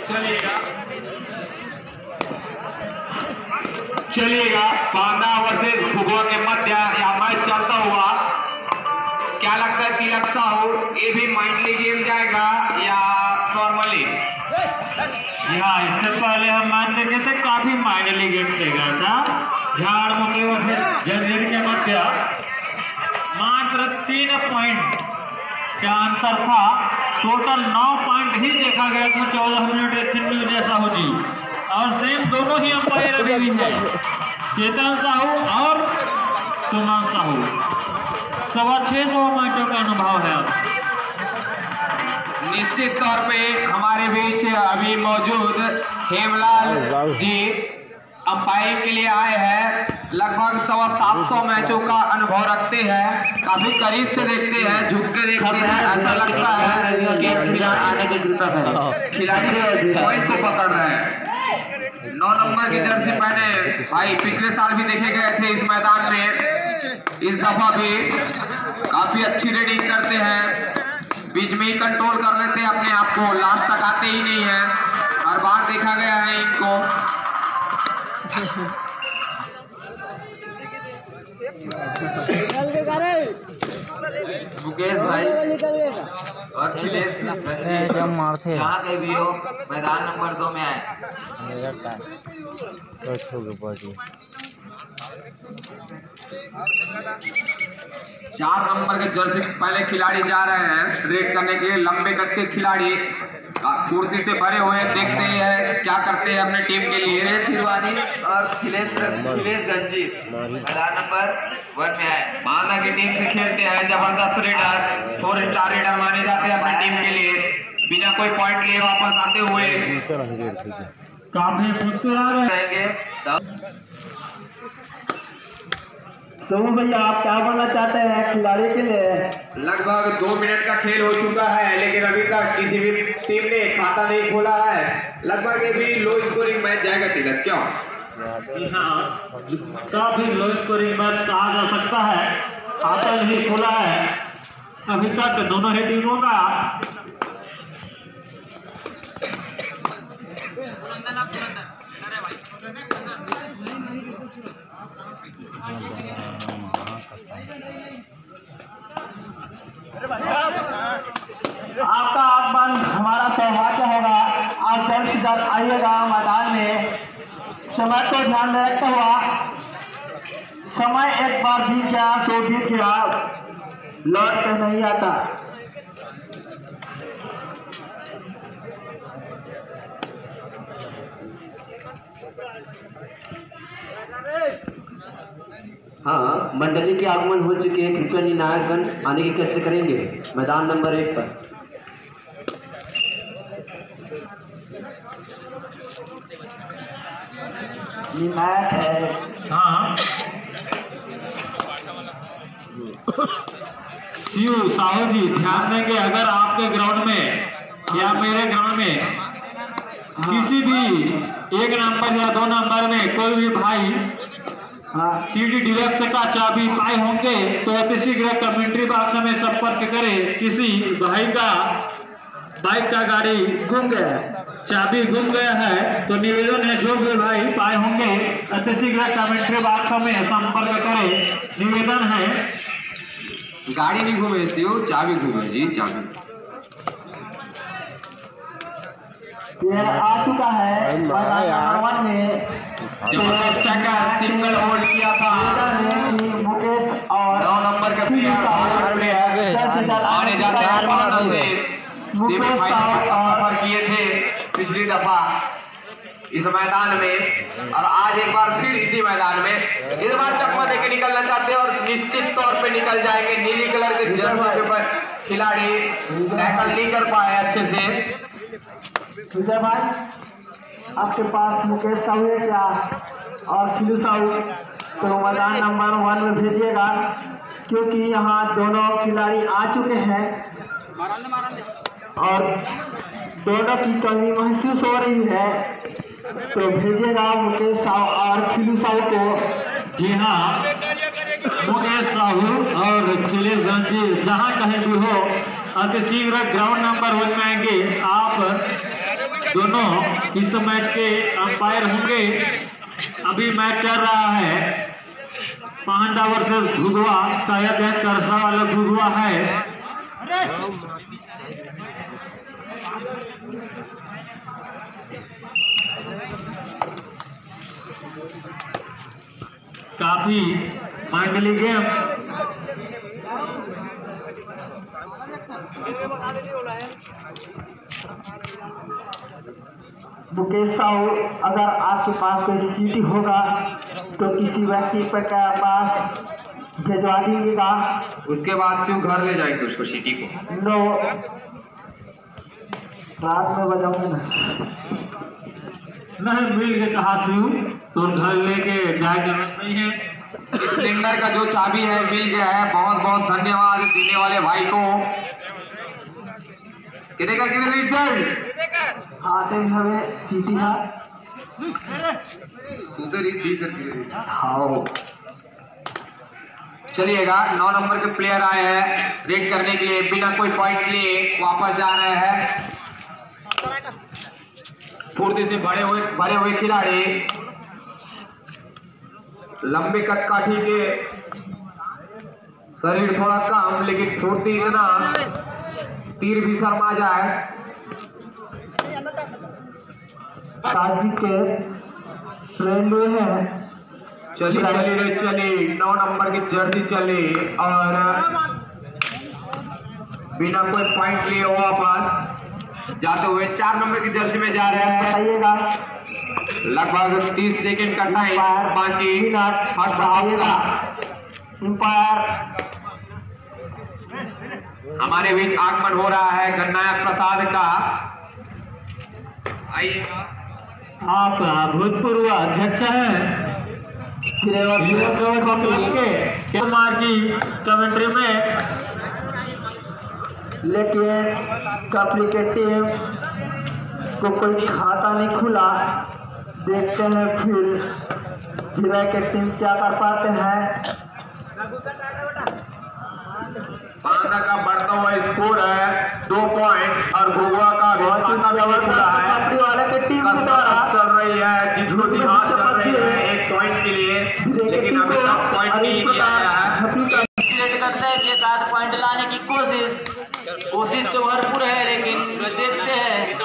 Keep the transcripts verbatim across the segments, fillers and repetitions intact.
चलिएगा चलिएगा बांदा वर्सेस भुगवा के मध्य या मैच चलता हुआ। क्या लगता है तिलक साहू, ये भी माइंडली गेम जाएगा या नॉर्मली? हाँ, इससे पहले हम मान लेते थे काफी माइंडली गेम से गया था। झाड़ मुखी और फिर जंजीर के मध्य मात्र तीन पॉइंट का अंतर था। टोटल नौ पॉइंट ही देखा गया था चौदह मिनट एक जैसा हो जी। और सेम दोनों ही अंपायर अभी भी है, चेतन साहू और सुमन साहू। सवा छह सौ मैचों का अनुभव है। निश्चित तौर पे हमारे बीच अभी मौजूद हेमलाल जी अंपायरिंग के लिए आए हैं। लगभग सवा सात सौ मैचों का अनुभव रखते हैं, काफी करीब से देखते हैं, झुक के देखते हैं। ऐसा लगता है कि खिलाड़ी पॉइंट को पकड़ रहे हैं। नौ नंबर की जर्सी पहने भाई पिछले साल भी देखे गए थे इस मैदान में। इस दफा भी काफी अच्छी रेडिंग करते हैं, बीच में ही कंट्रोल कर लेते हैं अपने आप को, लास्ट तक आते ही नहीं है। हर बार देखा गया है इनको। मुकेश भाई और अखिलेश जहाँ कहीं भी हो मैदान नंबर दो में आए। चार नंबर के जर्सी पहले खिलाड़ी जा रहे हैं रेड करने के लिए। लंबे कद के खिलाड़ी फुर्ती से भरे हुए देखते हैं क्या करते हैं अपने टीम के लिए। शिरवानी और खिलेश खिलेश गंजी मैदान नंबर वन में है। बांदा की टीम से खेलते हैं। जबरदस्त रेडर, फोर स्टार रेडर माने जाते हैं अपनी टीम के लिए। बिना कोई पॉइंट लिए वापस आते हुए काफी मुस्कुरा रहेंगे। सोमू भैया आप क्या बोलना चाहते हैं खिलाड़ी के लिए? लगभग दो मिनट का खेल हो चुका है, लेकिन अभी तक किसी भी टीम ने खाता नहीं खोला है। लगभग ये भी लो स्कोरिंग मैच जाएगा तिलक, क्यों? हाँ, काफी लो स्कोरिंग मैच कहा जा सकता है। खाता नहीं खोला है अभी तक दोनों ही टीमों का। आपका आगमन हमारा सौभाग्य होगा। आप जल्द से जल्द आइएगा मैदान में। समय को ध्यान में रखते हुआ, समय एक बार भी क्या सो भी क्या लौट के नहीं आता। हाँ, मंडली के आगमन हो चुके हैं। कृपया निर्णायकगण आने की कोशिश करेंगे मैदान नंबर एक पर। निर्णायक है। हाँ, शिव साहू जी ध्यान देंगे, अगर आपके ग्राउंड में या मेरे ग्राउंड में किसी भी एक नंबर या दो नंबर में कोई भी भाई हाँ, सीडी डिलक्स का चाबी पाए होंगे तो अति शीघ्र कमेंट्री बॉक्स में संपर्क करें। किसी भाई का बाइक का गाड़ी गुम गया, चाबी गुम गया है तो निवेदन है जो भी भाई पाए होंगे अति शीघ्र कमेंट्री बॉक्स में संपर्क करें। निवेदन है। गाड़ी नहीं घूमे शिव, चाबी घूमे जी, चाबी। प्लेयर आ चुका है मैदान में। जबरदस्त टक्कर, सिंगल होल्ड किया था कि मुकेश और नौ नंबर का प्लेयर आने जाते हैं। मुकेश और किए थे पिछली दफा इस मैदान में, और आज एक बार फिर इसी मैदान में। इस बार चकमा देके निकलना चाहते हैं और निश्चित तौर पे निकल जाएंगे। नीली कलर के जर्सी पर खिलाड़ी टैकल नहीं कर पाए अच्छे से। विजय भाई, आपके पास मुकेश साहू है क्या और खिलू साहू? तो मैदान नंबर वन में भेजिएगा, क्योंकि यहाँ दोनों खिलाड़ी आ चुके हैं और दोनों की कमी महसूस हो रही है। तो भेजिएगा मुकेश साहू और खिलू साहू को। जी हाँ, मुकेश साहू और खिलेश गंजी जहाँ कहीं भी हो अति शीघ्र ग्राउंड नंबर वन में आएंगे। आप दोनों इस मैच के अंपायर होंगे। अभी मैच चल रहा है पांडा वर्सेस घुघुआ, शायद यह करसा वाला घुघुआ है। काफी माइंडली गेम। मुकेश साहू, अगर आपके पास कोई सीटी होगा तो किसी व्यक्ति पर के पास भिजवा दीजिएगा। उसके बाद शिव घर ले जाएंगे उसको सीटी को। नो, रात में बजाऊंगे ना। नहीं मिल के कहा शिव, तो घर लेके जाए जरूरत नहीं है। इस सिलेंडर का जो चाबी है मिल गया है। बहुत बहुत धन्यवाद देने वाले भाई को। कितने का कितने लीटर आते में हमें सीटी है। सूते रिश्ते दी करके हाँ, चलिएगा। नौ नंबर के प्लेयर आए हैं रेड करने के लिए, बिना कोई पॉइंट लिए वापस जा रहे हैं। फुर्ती से बड़े हुए भरे हुए खिलाड़ी, लंबे कद काठी के, शरीर थोड़ा कम लेकिन फुर्ती में ना तीर भी शर्मा जाए। ताजी के फ्रेंड है। चली चली रे चली, नौ नंबर की जर्सी चली और बिना कोई पॉइंट लिए वापस जाते हुए चार नंबर की जर्सी में जा रहे हैं। बताइएगा, लगभग तीस सेकंड का टाइम बाकी। फर्स्ट आइएगा एम्पायर। हमारे बीच आगमन हो रहा है गन्नायक प्रसाद का। आइएगा। आप भूतपूर्व अध्यक्ष हैं कुमार की कमेंट्री में, लेकिन कपली के टीम को कोई खाता नहीं खुला। देखते हैं फिर गिरा के टीम क्या कर पाते हैं। पांडा का बढ़ता हुआ स्कोर है दो पॉइंट और घुघुआ का भी खाता खुला है। कपड़ी वाले के टीम के द्वारा चल रही है, जिसको जी हाथ चल रही है एक पॉइंट के लिए, लेकिन अभी तक पॉइंट नहीं किया गया है। करते हैं एक आध पॉइंट लाने की कोशिश कोशिश तो भरपूर है, लेकिन देखते हैं।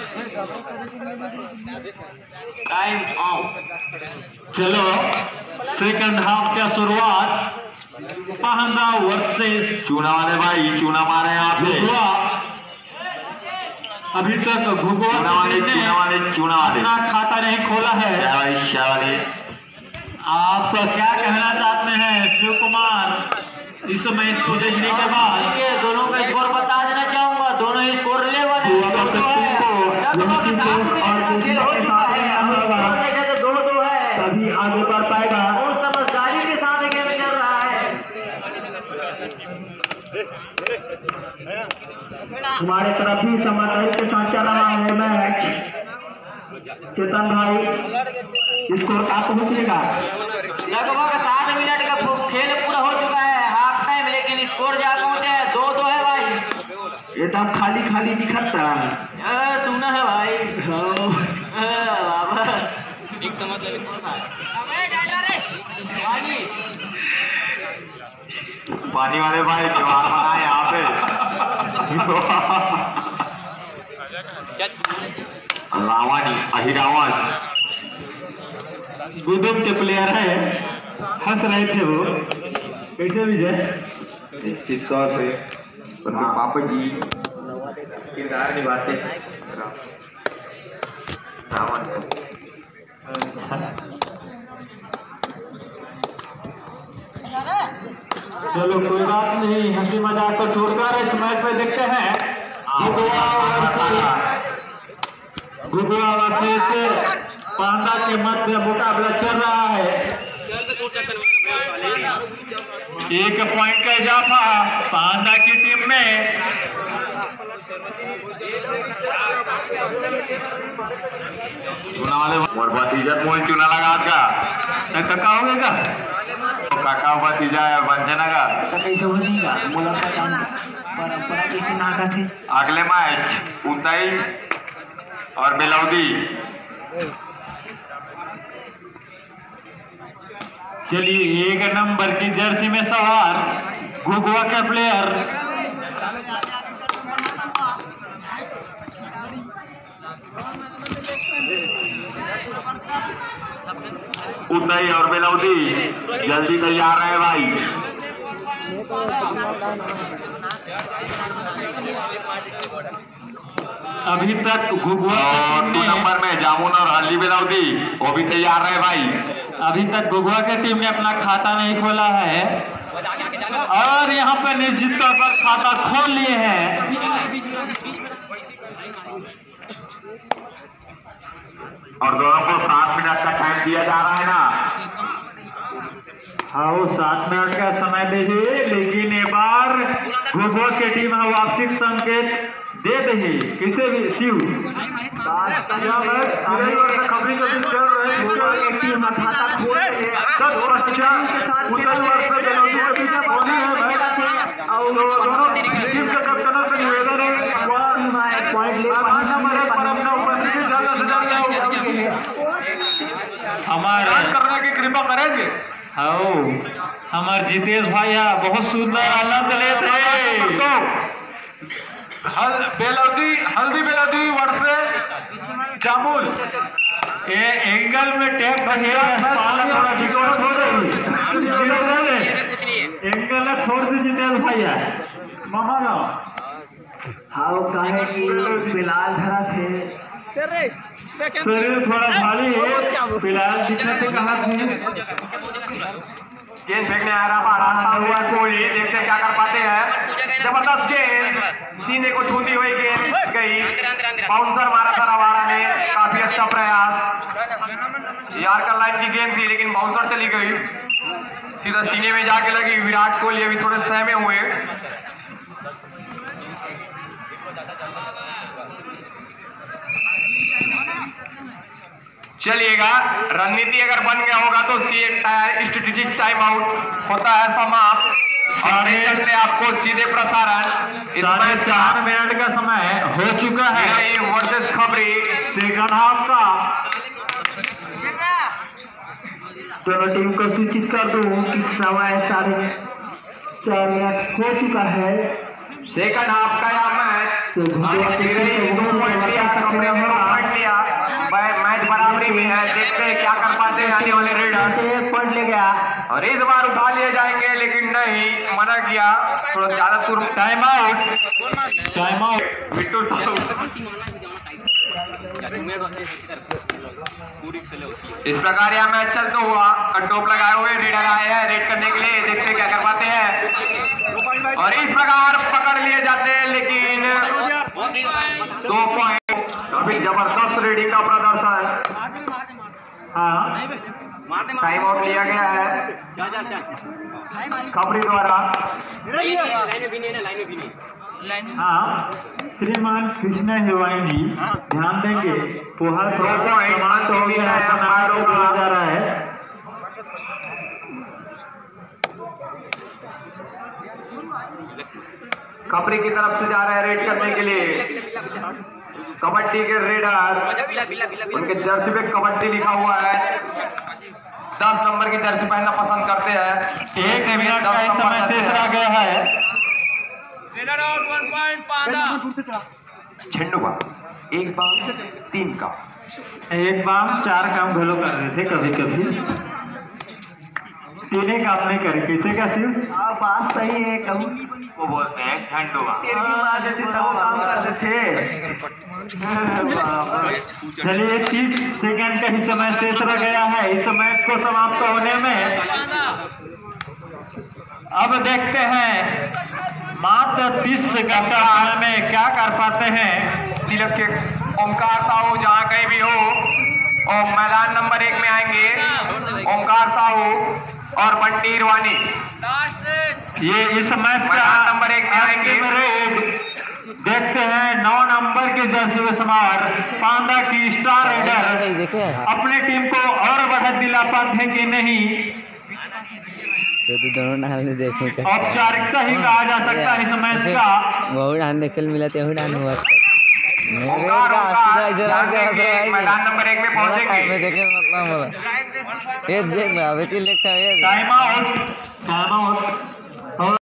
Time out. चलो सेकंड हाफ का शुरुआत पांडा वर्सेस चूना वाले भाई चूना मारे यहाँ पे। घुघुआ। अभी तक घुघुआ चूना वाले चूना वाले चूना वाले अपना खाता नहीं खोला है। शाबाश शाबाश। आप क्या कहना चाहते हैं शिव कुमार इस मैच को देखने के बाद? ये दोनों का स्कोर बता देना चाहूंगा। दोनों ही स्कोर लेवल है। और किसी के साथ दो दो है, तभी आगे बढ़ पाएगा। बहुत समझदारी के साथ गेम चल रहा है। हमारे तरफ भी समझदारी के साथ चल रहा है मैच। चेतन भाई, स्कोर कहाँ पहुँचेगा? लगभग सात मिनट का खेल पूरा हो चुका है, हाफ टाइम, लेकिन स्कोर जा पहुंचे है दो दो है भाई। एकदम खाली खाली दिखता है। सुना है भाई। हाँ। बाबा पानी वाले भाई जवान बना यहाँ पे। रावणी अहिरावण गुदम के प्लेयर है, हंस रहे थे वो। कैसे विजय? निश्चित तौर से उनके पापा जी किरदार निभाते रावण। अच्छा चलो कोई बात नहीं, हंसी मजाक को छोड़कर इस मैच में देखते हैं घुघुआ वर्सेस पांडा के मध्य मुकाबला चल रहा है। एक पॉइंट का इजाफा पांडा की टीम में। चूना वाले और भतीजा कौन चूना लगा का काका होगा काका भतीजा है वंजना का। कैसे हो जाएगा? मुलाकात परंपरा कैसे ना थे। अगले मैच उताई और बेलौदी। चलिए एक नंबर की जर्सी में सवार घुघुआ के प्लेयर उदय और बेलौदी जल्दी तैयार रहे भाई। अभी तक घुघुआ और दो नंबर में जामुन और हल्दी बेलौदी वो भी तैयार रहे भाई। अभी तक घुघुआ के टीम ने अपना खाता नहीं खोला है और यहाँ पे निश्चित तौर पर खाता खोल लिए हैं। और दोनों को सात मिनट का टाइम दिया जा रहा है ना। हाँ सात मिनट का समय दे, लेकिन एक बार घुघुआ की टीम है वापसी संकेत दे दे किसे भी शिव खबरी का दिन चल रहा है जिसका टीम खाता खोल के सब पश्चात के साथ उत्तर वर्ष में बेलौदी के पीछे होनी है भाई। और दोनों टीम के कप्तानों से निवेदन है वह पॉइंट ले पाए पर अपना उपस्थिति जल्द से जल्द हमारे करने की कृपा करेंगे। हाँ हमारे जितेश भैया बहुत सुंदर आनंद लेते हैं। हल बेलौदी हल्दी बेलौदी वर्ष से जामुन ये एंगल में टैप भैया थोड़ा डिकोड हो गई एंगल छोड़ दीजिए जितेश भैया मामा ना। हाँ कहे कि बिलाल धरा थे शरीर थोड़ा भारी है फिलहाल दिक्कतें कहाँ थी। गेंद फेंकने आ रहा बारह हुआ कोहली देखते हैं क्या कर पाते हैं। जबरदस्त गेंद सीने को छूती हुई गेंद गई, बाउंसर मारा था रवाड़ा ने, काफी अच्छा प्रयास। यार्कर लाइन की गेंद थी लेकिन बाउंसर चली गई, सीधा सीने में जाके लगी। विराट कोहली अभी थोड़े सहमे हुए। चलिएगा रणनीति अगर बन गया होगा तो सी स्ट्रेटेजिक टाइम आउट होता है समाप्त। और चलते आपको सीधे प्रसारण साढ़े चार मिनट का समय हो चुका है वर्सेस खबरी सेकंड हाफ का। दोनों टीम को सूचित कर दूं कि समय साढ़े चार मिनट हो चुका है। सेकंड हाफ का यह मैच लिया मैच बराबरी में है। देखते हैं क्या कर पाते हैं आने वाले रेडर्स। एक पॉइंट ले गया और इस बार उठा लिए जाएंगे लेकिन नहीं, मना किया। थोड़ा ज्यादा तुर time out time out Bittu साहब। इस प्रकार यह मैच चलता हुआ टोप लगाए हुए रेडर आए हैं रेड करने के लिए। देखते हैं क्या कर पाते हैं। और इस प्रकार पकड़ लिए जाते हैं लेकिन दो पॉइंट। काफी जबरदस्त रेडिंग का प्रदर्शन। हाँ टाइम आउट लिया गया है खबरी द्वारा। हाँ श्रीमान कृष्ण हिवाइन जी ध्यान देंगे पोहा थोड़ा समाप्त हो गया है, समारोह बोला जा रहा है। खबरी की तरफ से जा रहे हैं रेड करने के लिए। कबड्डी के रेडर उनके जर्सी पे कबड्डी लिखा हुआ है। दस नंबर की जर्सी पहनना पसंद करते हैं। एक मिनट का ही समय शेष रह गया है। झंडू का एक बाम तीन का एक बाम चार काम घलो कर रहे थे कभी कभी, तीन काम नहीं करे। किसे का शिव हाँ बात सही है। कभी वो बोलते हैं झंडू का। तेरी मार देते तब वो काम करते थे। चलिए तीस सेकंड का ही समय शेष रह गया है इस मैच को समाप्त होने में। अब देखते हैं मात्र तीस सेकंड का समय में क्या कर पाते हैं। तिलक चेक ओमकार साहू जहाँ कहीं भी हो और मैदान नंबर एक में आएंगे ओमकार साहू और बंटी इरवानी। ये इस मैच का मैदान नंबर एक में आएंगे। देखते हैं नौ नंबर के जर्सी में सवार पांडा की स्टार रेडर अपने टीम को और बढ़त दिला पाते हैं कि नहीं। तो दोनों नाल ने देखे औपचारिकता ही कहा जा सकता है इस मैच का। बहुत डान देखल मिला ते डान हुआ ओंकार ओंकार ध्यान देंगे, मैदान नंबर एक में पहुंचेंगे। Time out time out